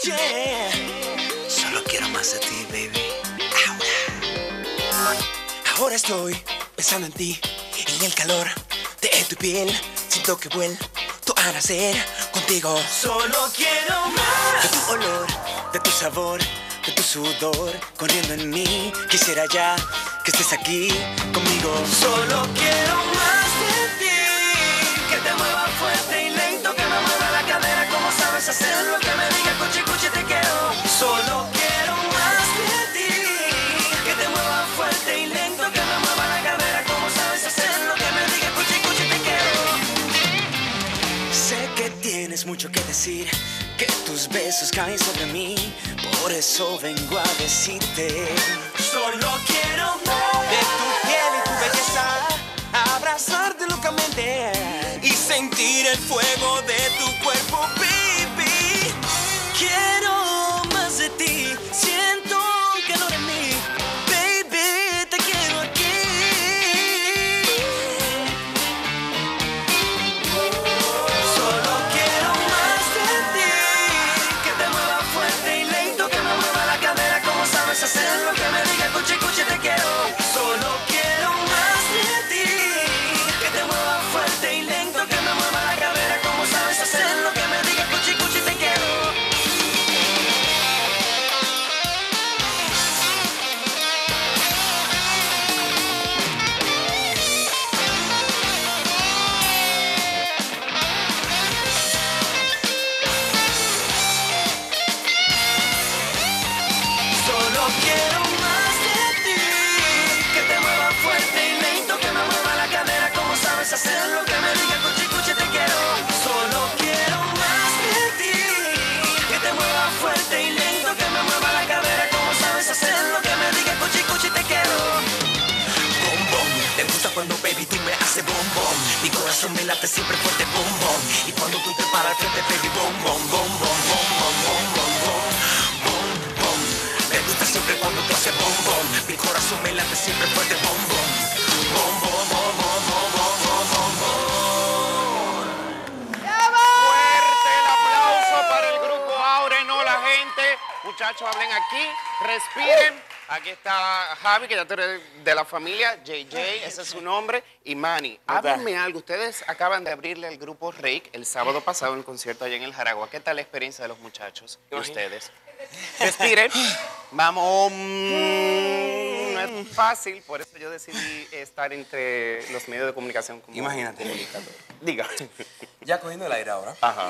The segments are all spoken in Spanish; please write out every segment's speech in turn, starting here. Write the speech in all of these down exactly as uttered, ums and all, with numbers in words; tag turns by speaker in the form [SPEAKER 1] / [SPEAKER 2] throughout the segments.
[SPEAKER 1] Yeah. Solo quiero más de ti, baby. Ahora. Ahora estoy pensando en ti, en el calor de tu piel. Siento que vuelvo a nacer contigo. Solo quiero más de tu olor, de tu sabor, de tu sudor corriendo en mí. Quisiera ya que estés aquí conmigo. Solo quiero más de ti, que te mueva fuerte y lento, que me mueva la cadera como sabes hacerlo, que me diga cuchi cuchi te quiero. Solo quiero más de ti, que te mueva fuerte y lento, que me mueva la cadera como sabes hacerlo, que me diga cuchi cuchi te quiero. Sé que tienes mucho que decir, que tus besos caen sobre mí, por eso vengo a decirte. Solo quiero más de tu piel y tu belleza, abrazarte locamente y sentir el fuego de tu cuerpo, baby. Quiero más de ti, siento calor en mí, baby, te quiero aquí. Solo quiero más de ti, que te mueva fuerte y lento, que me mueva la cadera como sabes hacerlo, que me diga cuchi cuchi te quiero. Solo quiero más de ti, que te mueva fuerte y lento, que me mueva la cadera como sabes hacerlo, que me diga cuchi cuchi te quiero. Solo quiero más de ti, que te mueva fuerte y lento, que me mueva la cadera como sabes hacerlo, que me diga cuchi cuchi te quiero. Solo quiero más de ti, que te mueva fuerte y lento, que me mueva la cadera como sabes hacerlo, que me diga cuchi cuchi te quiero. Bom bom, me gusta cuando baby tú me haces bom bom, mi corazón me late siempre fuerte bom bom, y cuando tú te paras al frente baby bom bom bom bom bom bom bom bom bom bom bom. Me gusta siempre cuando tú haces bom bom, mi corazón me late siempre fuerte bom bom bom bom bom bom bom bom bom bom.
[SPEAKER 2] Fuerte el aplauso para el grupo Auren. Hola, gente. Muchachos, hablen aquí, respiren. Aquí está Javi, que ya tú eres de la familia, J J, ese es su nombre, y Manny. Háblenme algo. Ustedes acaban de abrirle al grupo Reik el sábado pasado en el concierto allá en el Jaragua. ¿Qué tal la experiencia de los muchachos y ustedes? Respiren. Vamos. mm, No es fácil, por eso yo decidí estar entre los medios de comunicación como
[SPEAKER 3] Imagínate.
[SPEAKER 2] comunicador. Diga.
[SPEAKER 3] Ya cogiendo el aire ahora.
[SPEAKER 2] Ajá.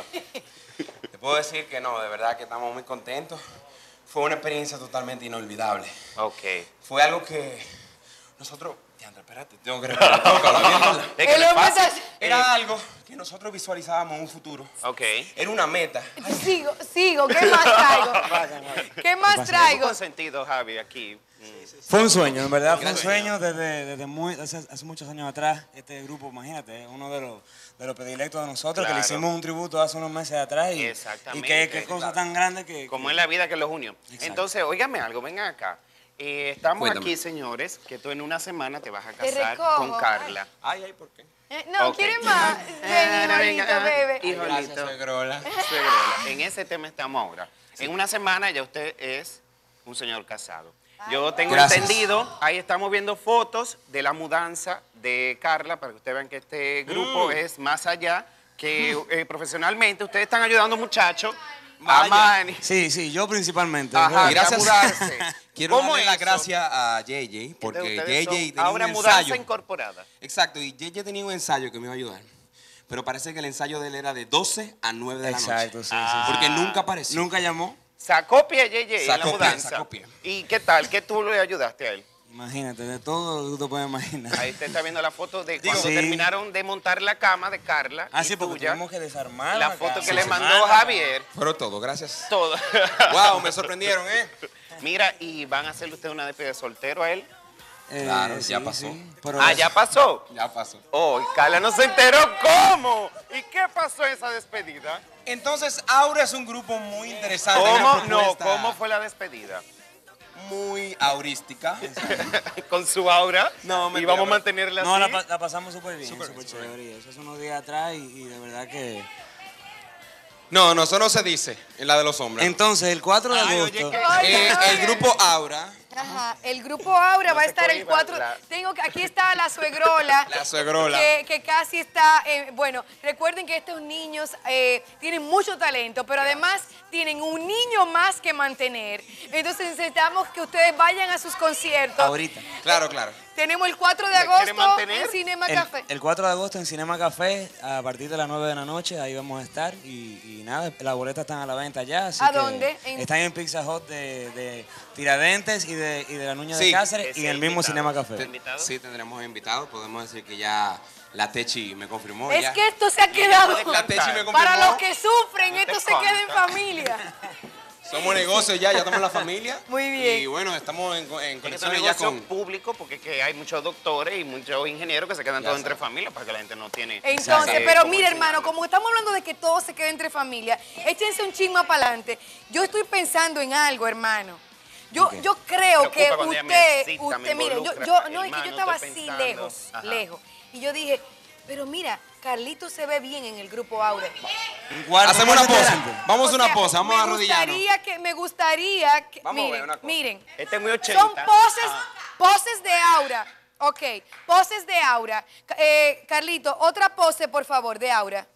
[SPEAKER 3] Te puedo decir que no, de verdad que estamos muy contentos. Fue una experiencia totalmente inolvidable.
[SPEAKER 2] Ok.
[SPEAKER 3] Fue algo que nosotros... Diandra, espérate, tengo que respirar. Tengo que hablar bien, ¿verdad?
[SPEAKER 2] Es que no es fácil.
[SPEAKER 3] Era algo que nosotros visualizábamos en un futuro.
[SPEAKER 2] Ok.
[SPEAKER 3] Era una meta.
[SPEAKER 4] Sigo, sigo. ¿Qué más traigo? ¿Qué más traigo?
[SPEAKER 2] Con sentido, Javi, aquí.
[SPEAKER 5] Fue un sueño, en verdad, fue un
[SPEAKER 3] Gracias.
[SPEAKER 5] sueño desde, desde muy, hace, hace muchos años atrás. Este grupo, imagínate, es uno de los, de los predilectos de nosotros, que le
[SPEAKER 2] Claro.
[SPEAKER 5] hicimos un tributo hace unos meses atrás. Y,
[SPEAKER 2] Exactamente.
[SPEAKER 5] Y qué, qué cosa tan grande que...
[SPEAKER 2] Como
[SPEAKER 5] que-
[SPEAKER 2] es la vida que los unió.
[SPEAKER 5] Exacto.
[SPEAKER 2] Entonces, óigame algo, vengan acá. Eh, estamos
[SPEAKER 3] Cuéntame.
[SPEAKER 2] aquí, señores, que tú en una semana te vas a
[SPEAKER 4] Te
[SPEAKER 2] casar
[SPEAKER 4] recojo.
[SPEAKER 2] con Carla.
[SPEAKER 3] Ay, ay, ¿por qué?
[SPEAKER 4] Eh, no,
[SPEAKER 2] Ok.
[SPEAKER 4] ¿quieren más? Ven, igualito, bebé.
[SPEAKER 2] Hijolito.
[SPEAKER 3] suegrola.
[SPEAKER 2] Suegrola. En ese tema estamos ahora. En una semana ya usted es un señor casado. Yo tengo
[SPEAKER 3] Gracias.
[SPEAKER 2] entendido, ahí estamos viendo fotos de la mudanza de Carla, para que ustedes vean que este grupo es más allá que eh, profesionalmente. Ustedes están ayudando muchachos a
[SPEAKER 3] Vaya.
[SPEAKER 2] Manny.
[SPEAKER 5] Sí, sí, yo principalmente.
[SPEAKER 2] Ajá,
[SPEAKER 5] Yo-
[SPEAKER 3] Gracias.
[SPEAKER 2] a mudarse.
[SPEAKER 3] Quiero
[SPEAKER 2] ¿Cómo
[SPEAKER 3] darle las
[SPEAKER 2] hizo?
[SPEAKER 3] gracias a J J, porque
[SPEAKER 2] Entonces,
[SPEAKER 3] J
[SPEAKER 2] ustedes
[SPEAKER 3] J
[SPEAKER 2] son
[SPEAKER 3] tenía
[SPEAKER 2] ahora
[SPEAKER 3] un
[SPEAKER 2] mudanza
[SPEAKER 3] ensayo.
[SPEAKER 2] incorporada.
[SPEAKER 3] Exacto, y J J tenía un ensayo que me iba a ayudar. Pero parece que el ensayo de él era de doce a nueve de la
[SPEAKER 5] Exacto,
[SPEAKER 3] noche.
[SPEAKER 5] sí,
[SPEAKER 2] Ah.
[SPEAKER 5] sí,
[SPEAKER 3] Porque nunca apareció.
[SPEAKER 5] sí. Nunca llamó.
[SPEAKER 2] Sacó pie, J J, en la
[SPEAKER 3] Sacó pie,
[SPEAKER 2] mudanza.
[SPEAKER 3] sacó pie.
[SPEAKER 2] ¿Y qué tal? ¿Qué tú le ayudaste a él?
[SPEAKER 5] Imagínate, de todo lo que tú te puedes imaginar.
[SPEAKER 2] Ahí usted está viendo la foto de cuando
[SPEAKER 5] Sí.
[SPEAKER 2] terminaron de montar la cama de Carla
[SPEAKER 5] Ah,
[SPEAKER 2] y
[SPEAKER 5] sí, porque
[SPEAKER 2] tuya.
[SPEAKER 5] tuvimos que desarmar
[SPEAKER 2] La foto que le
[SPEAKER 5] cama.
[SPEAKER 2] mandó Javier.
[SPEAKER 3] Pero todo, gracias.
[SPEAKER 2] Todo.
[SPEAKER 3] Wow, me sorprendieron, ¿eh?
[SPEAKER 2] Mira, ¿y van a hacerle usted una despedida de soltero a él?
[SPEAKER 5] Eh,
[SPEAKER 3] Claro, ya
[SPEAKER 5] sí,
[SPEAKER 3] pasó.
[SPEAKER 5] sí, pero
[SPEAKER 2] Ah, ¿ya pasó?
[SPEAKER 3] Ya pasó.
[SPEAKER 2] Oh, y Carla no se enteró. ¿Cómo? ¿Y qué pasó en esa despedida?
[SPEAKER 3] Entonces, Aura es un grupo muy interesante.
[SPEAKER 2] ¿Cómo?
[SPEAKER 3] una
[SPEAKER 2] No,
[SPEAKER 3] propuesta
[SPEAKER 2] ¿cómo fue la despedida?
[SPEAKER 3] Muy aurística.
[SPEAKER 2] Con su aura.
[SPEAKER 3] No,
[SPEAKER 2] y
[SPEAKER 3] mentira,
[SPEAKER 2] vamos a
[SPEAKER 3] pero-
[SPEAKER 2] mantenerla
[SPEAKER 5] No,
[SPEAKER 2] así.
[SPEAKER 5] la, pa- la pasamos súper bien,
[SPEAKER 3] Súper
[SPEAKER 5] súper
[SPEAKER 3] bien, súper
[SPEAKER 5] chévere. y Eso hace unos días atrás y, y de verdad que
[SPEAKER 3] No, no, eso no se dice en la de los hombres.
[SPEAKER 5] Entonces, el cuatro de
[SPEAKER 2] Ay,
[SPEAKER 5] agosto...
[SPEAKER 2] oye,
[SPEAKER 4] Oye,
[SPEAKER 3] Eh,
[SPEAKER 4] oye.
[SPEAKER 3] el grupo Aura,
[SPEAKER 4] Ajá, el grupo Aura
[SPEAKER 2] No
[SPEAKER 4] va a
[SPEAKER 2] se
[SPEAKER 4] estar el
[SPEAKER 2] cohiba,
[SPEAKER 4] cuatro.
[SPEAKER 2] la-
[SPEAKER 4] Tengo que, aquí está la suegrola.
[SPEAKER 3] La suegrola.
[SPEAKER 4] Que, que casi está. eh, bueno, recuerden que estos niños eh, tienen mucho talento, pero además tienen un niño más que mantener. Entonces necesitamos que ustedes vayan a sus conciertos.
[SPEAKER 5] Ahorita.
[SPEAKER 3] claro, claro.
[SPEAKER 4] Tenemos el cuatro de
[SPEAKER 2] ¿Me quiere
[SPEAKER 4] agosto
[SPEAKER 2] mantener?
[SPEAKER 4] en Cinema
[SPEAKER 5] El,
[SPEAKER 4] Café.
[SPEAKER 5] el cuatro de agosto en Cinema Café, a partir de las nueve de la noche, ahí vamos a estar. Y, y nada, las boletas están a la venta ya. Así
[SPEAKER 4] ¿A
[SPEAKER 5] que
[SPEAKER 4] dónde? En-
[SPEAKER 5] Están en Pizza Hut de, de Tiradentes y de, y de la Nuña de
[SPEAKER 3] Sí.
[SPEAKER 5] Cáceres
[SPEAKER 2] Ese
[SPEAKER 5] y en el mismo
[SPEAKER 2] invitado.
[SPEAKER 5] Cinema Café.
[SPEAKER 2] Te- ¿Invitado?
[SPEAKER 3] Sí, tendremos invitados. Podemos decir que ya la Techi me confirmó.
[SPEAKER 4] Es
[SPEAKER 3] ya.
[SPEAKER 4] que esto se ha quedado.
[SPEAKER 3] La Techi me confirmó.
[SPEAKER 4] Para los que sufren,
[SPEAKER 2] No te
[SPEAKER 4] esto se queda en
[SPEAKER 2] consta.
[SPEAKER 4] familia.
[SPEAKER 3] Somos negocios ya, ya estamos en la familia.
[SPEAKER 4] Muy bien.
[SPEAKER 3] Y bueno, estamos en, en
[SPEAKER 2] Porque es un
[SPEAKER 3] conexiones ya
[SPEAKER 2] negocio
[SPEAKER 3] con...
[SPEAKER 2] público porque es que hay muchos doctores y muchos ingenieros que se quedan
[SPEAKER 3] Ya
[SPEAKER 2] todos entre
[SPEAKER 3] sabes.
[SPEAKER 2] familias para que la gente no tiene...
[SPEAKER 4] Entonces,
[SPEAKER 2] eh,
[SPEAKER 4] pero
[SPEAKER 2] cómo
[SPEAKER 4] mire,
[SPEAKER 2] enseñarlo.
[SPEAKER 4] hermano, como estamos hablando de que todo se quede entre familia, échense un chisme para adelante. Yo estoy pensando en algo, hermano. Yo,
[SPEAKER 5] Ok.
[SPEAKER 4] yo creo
[SPEAKER 2] Me
[SPEAKER 4] que
[SPEAKER 2] preocupa cuando ella me
[SPEAKER 4] usted,
[SPEAKER 2] excita, me
[SPEAKER 4] usted, mire, yo,
[SPEAKER 2] involucra.
[SPEAKER 4] yo, no, es que
[SPEAKER 2] Hermano,
[SPEAKER 4] yo estaba
[SPEAKER 2] estoy
[SPEAKER 4] así
[SPEAKER 2] pensando.
[SPEAKER 4] lejos,
[SPEAKER 2] Ajá.
[SPEAKER 4] lejos. Y yo dije, pero mira, Carlito se ve bien en el grupo Aura.
[SPEAKER 5] Un cuarto
[SPEAKER 3] Hacemos una
[SPEAKER 5] cuarto
[SPEAKER 3] pose.
[SPEAKER 5] integrante.
[SPEAKER 3] Vamos
[SPEAKER 4] O
[SPEAKER 3] a una
[SPEAKER 4] sea,
[SPEAKER 3] pose, vamos
[SPEAKER 4] me
[SPEAKER 3] a arrodillarnos.
[SPEAKER 4] gustaría que, me gustaría que,
[SPEAKER 3] Vamos a ver
[SPEAKER 4] miren,
[SPEAKER 3] una cosa.
[SPEAKER 4] miren,
[SPEAKER 2] Este es muy ochenta.
[SPEAKER 4] son poses,
[SPEAKER 2] Ah.
[SPEAKER 4] poses de aura. Ok, poses de aura. Ca- eh, Carlito, otra pose, por favor, de aura.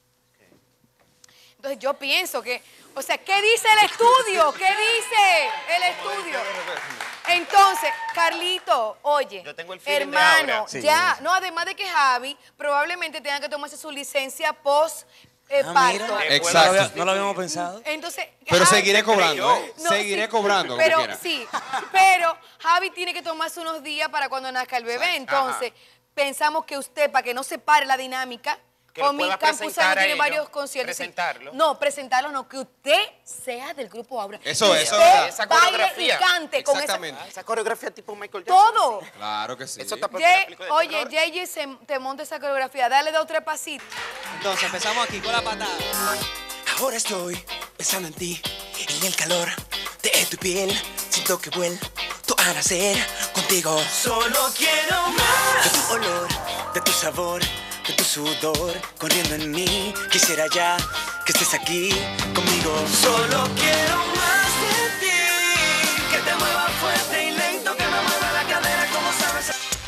[SPEAKER 4] Entonces yo pienso que, o sea, ¿qué dice el estudio? ¿Qué dice el estudio? Entonces, Carlito, oye,
[SPEAKER 2] Yo tengo el feeling de
[SPEAKER 4] hermano,
[SPEAKER 2] Aura.
[SPEAKER 5] Sí,
[SPEAKER 4] ya,
[SPEAKER 5] sí.
[SPEAKER 4] no, además de que Javi probablemente tenga que tomarse su licencia post eh,
[SPEAKER 5] Ah,
[SPEAKER 4] parto.
[SPEAKER 5] mira.
[SPEAKER 3] Exacto.
[SPEAKER 5] No lo, había- no lo habíamos pensado.
[SPEAKER 4] Entonces,
[SPEAKER 3] Pero
[SPEAKER 4] Javi-
[SPEAKER 3] seguiré cobrando, ¿eh?
[SPEAKER 4] No,
[SPEAKER 3] seguiré
[SPEAKER 4] sí,
[SPEAKER 3] cobrando, como
[SPEAKER 4] pero
[SPEAKER 3] quiera.
[SPEAKER 4] sí, pero Javi tiene que tomarse unos días para cuando nazca el bebé. Entonces, pensamos que usted, para que no se pare la dinámica,
[SPEAKER 2] Que lo
[SPEAKER 4] con mi
[SPEAKER 2] pueda
[SPEAKER 4] Campuzano
[SPEAKER 2] presentar a
[SPEAKER 4] tiene
[SPEAKER 2] ellos,
[SPEAKER 4] varios conciertos. sí.
[SPEAKER 2] presentarlo.
[SPEAKER 4] No, presentarlo no, que usted sea del grupo Aura.
[SPEAKER 3] Eso,
[SPEAKER 4] Que
[SPEAKER 3] eso
[SPEAKER 4] usted
[SPEAKER 3] es verdad.
[SPEAKER 2] Esa
[SPEAKER 4] baile
[SPEAKER 2] coreografía.
[SPEAKER 4] y cante con esa...
[SPEAKER 3] Exactamente.
[SPEAKER 2] Esa coreografía tipo Michael Jackson.
[SPEAKER 4] Todo.
[SPEAKER 3] Claro que sí.
[SPEAKER 2] Eso está
[SPEAKER 4] Ye- oye, J J se, te monta esa coreografía. Dale dos o tres pasitos.
[SPEAKER 6] Entonces empezamos aquí con la patada.
[SPEAKER 1] Ahora estoy pensando en ti, en el calor de tu piel. Siento que vuelto a nacer contigo. Solo quiero más de tu olor, de tu sabor, de tu sudor corriendo en mí. Quisiera ya que estés aquí conmigo. Solo quiero más de ti, que te mueva fuerte y lento, que me mueva la cadera como sabes.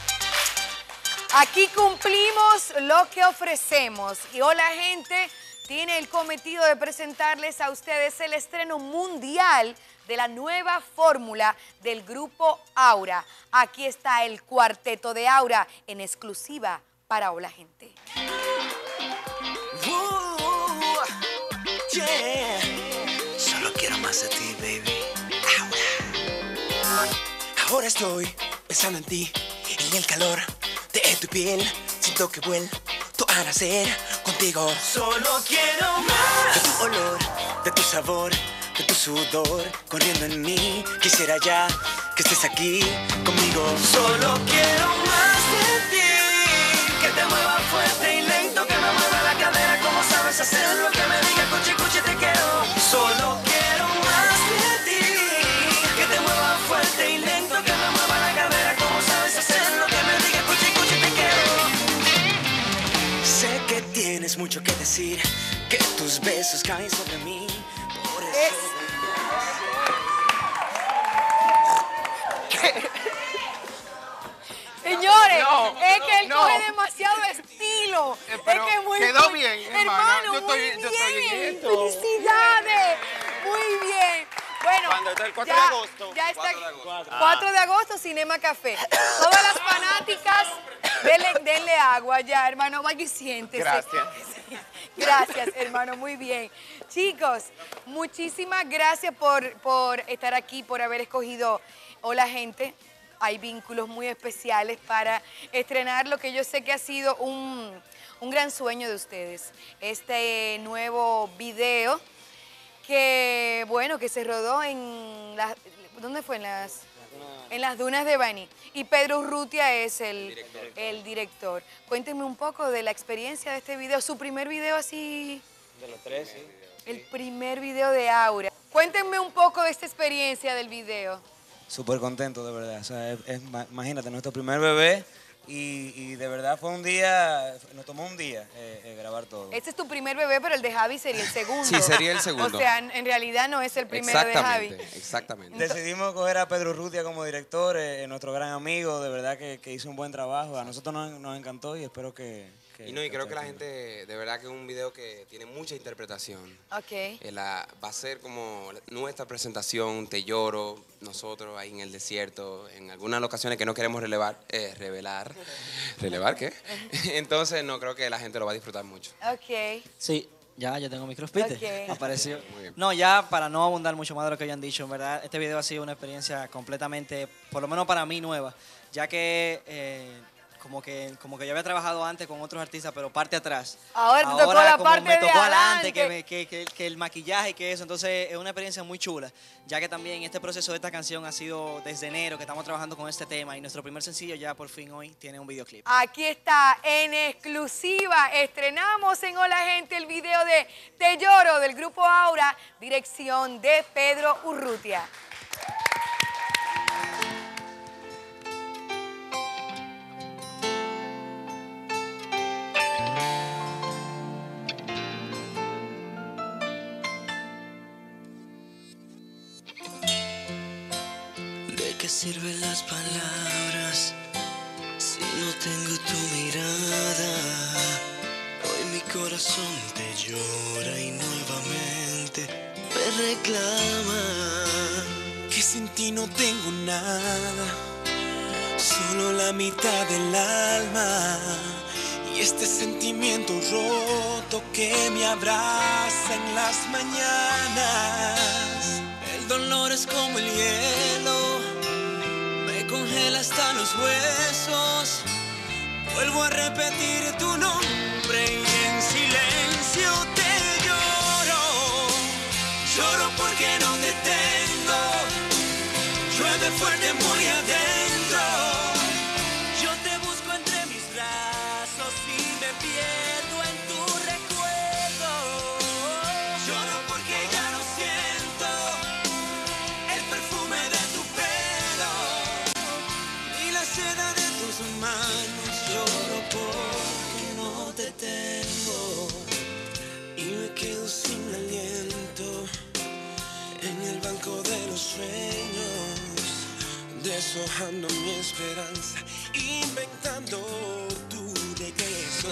[SPEAKER 4] Aquí cumplimos lo que ofrecemos. Y hola, gente, tiene el cometido de presentarles a ustedes el estreno mundial de la nueva fórmula del grupo Aura. Aquí está el cuarteto de Aura en exclusiva para Hola, Gente.
[SPEAKER 1] Uh, yeah. Solo quiero más de ti, baby. Ahora. Ahora estoy pensando en ti, en el calor de tu piel. Siento que vuelto a nacer contigo. Solo quiero más de tu olor, de tu sabor, de tu sudor corriendo en mí. Quisiera ya que estés aquí conmigo. Solo quiero más de ti, que te mueva fuerte y lento, que me mueva la cadera como sabes hacerlo, que me diga cuchi cuchi te quiero. Solo quiero más de ti, que te mueva fuerte y lento, que me mueva la cadera como sabes hacerlo, que me diga cuchi cuchi te quiero. Sé que tienes mucho que decir, que tus besos caen sobre mí. Por eso
[SPEAKER 4] Es- Señores,
[SPEAKER 2] No,
[SPEAKER 4] es que él
[SPEAKER 2] no.
[SPEAKER 4] coge demasiado estilo.
[SPEAKER 2] Eh, pero
[SPEAKER 4] es que muy
[SPEAKER 2] quedó
[SPEAKER 4] muy-
[SPEAKER 2] bien, hermano.
[SPEAKER 4] hermano.
[SPEAKER 2] Yo estoy-
[SPEAKER 4] muy
[SPEAKER 2] yo estoy en
[SPEAKER 4] bien.
[SPEAKER 2] esto.
[SPEAKER 4] Felicidades. Muy bien. Bueno,
[SPEAKER 2] ¿Cuándo está el cuatro
[SPEAKER 4] ya-
[SPEAKER 2] de agosto?
[SPEAKER 4] Ya está.
[SPEAKER 3] cuatro de agosto.
[SPEAKER 4] cuatro de agosto, Cinema Café. Todas las fanáticas, denle, denle agua ya, hermano. Vaya y siéntese.
[SPEAKER 2] Gracias.
[SPEAKER 4] Gracias, hermano, muy bien. Chicos, muchísimas gracias por, por estar aquí, por haber escogido Hola, Gente. Hay vínculos muy especiales para estrenar lo que yo sé que ha sido un, un gran sueño de ustedes. Este nuevo video que, bueno, que se rodó en las... ¿Dónde fue? En las... En las dunas de Baní. Y Pedro Urrutia es el director. el director. Cuéntenme un poco de la experiencia de este video. Su primer video así...
[SPEAKER 5] De los tres, sí.
[SPEAKER 4] El primer video de Aura. Cuéntenme un poco de esta experiencia del video.
[SPEAKER 5] Súper contento, de verdad. O sea, es- es- ma- imagínate, nuestro primer bebé Y, y de verdad fue un día, nos tomó un día eh, eh, grabar todo.
[SPEAKER 4] Este es tu primer bebé, pero el de Javi sería el segundo.
[SPEAKER 7] Sí, sería el segundo.
[SPEAKER 4] O sea, en, en realidad no es el primero de Javi.
[SPEAKER 7] Exactamente, exactamente.
[SPEAKER 5] Decidimos coger a Pedro Urrutia como director, eh, nuestro gran amigo, de verdad que, que hizo un buen trabajo. A nosotros nos, nos encantó y espero que... que
[SPEAKER 3] Y no, y creo
[SPEAKER 5] esté
[SPEAKER 3] que la
[SPEAKER 5] haciendo.
[SPEAKER 3] gente, de verdad que es un video que tiene mucha interpretación.
[SPEAKER 4] Ok.
[SPEAKER 3] Eh, la- va a ser como nuestra presentación, Te Lloro, nosotros ahí en el desierto, en algunas ocasiones que no queremos relevar, eh, revelar. ¿Relevar qué? Entonces, no, creo que la gente lo va a disfrutar mucho.
[SPEAKER 4] Ok.
[SPEAKER 6] Sí, ya, ya tengo mi crossfit.
[SPEAKER 4] Ok.
[SPEAKER 6] Apareció.
[SPEAKER 3] Muy bien.
[SPEAKER 6] No, ya para no abundar mucho más de lo que hayan dicho, en verdad, este video ha sido una experiencia completamente, por lo menos para mí, nueva, ya que eh, como que como que yo había trabajado antes con otros artistas, pero parte atrás.
[SPEAKER 4] Ahora te tocó la
[SPEAKER 6] como
[SPEAKER 4] parte
[SPEAKER 6] me
[SPEAKER 4] de
[SPEAKER 6] tocó
[SPEAKER 4] adelante.
[SPEAKER 6] adelante, que, me- que, que- que el maquillaje, que eso. Entonces es una experiencia muy chula, ya que también este proceso de esta canción ha sido desde enero que estamos trabajando con este tema y nuestro primer sencillo ya por fin hoy tiene un videoclip.
[SPEAKER 4] Aquí está, en exclusiva, estrenamos en Hola Gente el video de Te Lloro del grupo Aura, dirección de Pedro Urrutia.
[SPEAKER 1] ¿De qué sirven las palabras si no tengo tu mirada? Hoy mi corazón te llora y nuevamente me reclama. Que sin ti no tengo nada, solo la mitad del alma. Y este sentimiento roto que me abraza en las mañanas. El dolor es como el hielo, me congela hasta los huesos. Vuelvo a repetir tu nombre y en silencio te lloro. Lloro porque no te tengo, llueve fuerte muy adentro. Yo te busco entre mis brazos y me pierdo en tu recuerdo. Lloro porque ya no siento el perfume de tu pelo ni la seda de tus manos. Lloro porque no te tengo y me quedo sin aliento en el banco de los sueños, deshojando mi esperanza, inventando tu regreso.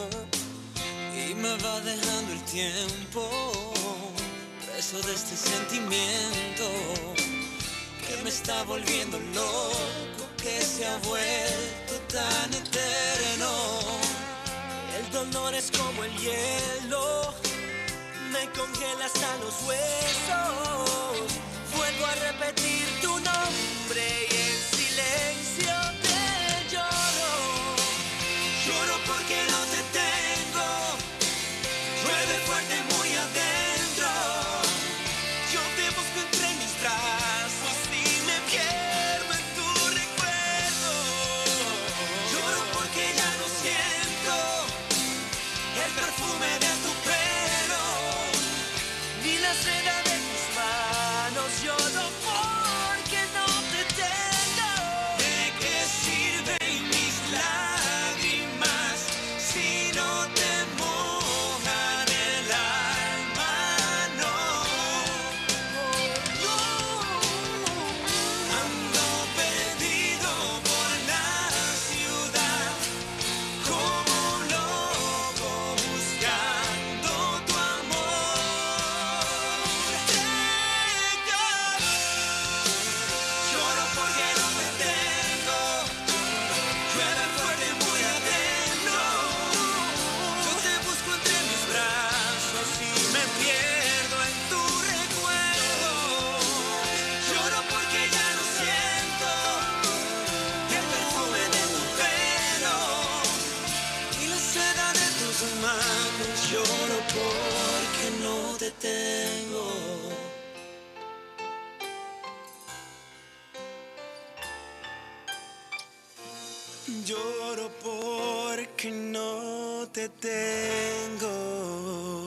[SPEAKER 1] Y me va dejando el tiempo preso de este sentimiento que me está volviendo loco, que se ha vuelto tan eterno. El dolor es como el hielo, me congela hasta los huesos. Vuelvo a repetir tu nombre y en silencio te lloro. Lloro porque no te tengo, llueve fuerte muy adentro. Yo te busco entre mis brazos y me pierdo en tu recuerdo. Lloro porque ya no siento el perfume de tu pelo ni la seda de tus manos. Lloro porque no te tengo. ¿De qué sirven mis lágrimas si no te mojan el alma? No, no. Ando perdido por la ciudad como un loco buscando tu amor. Te lloro, lloro porque no te tengo, llueve fuerte muy adentro. Yo te busco entre mis brazos y me pierdo en tu recuerdo. Lloro porque ya no siento el perfume de tu pelo y la seda de tus manos. Lloro porque no te tengo. Lloro porque no te tengo.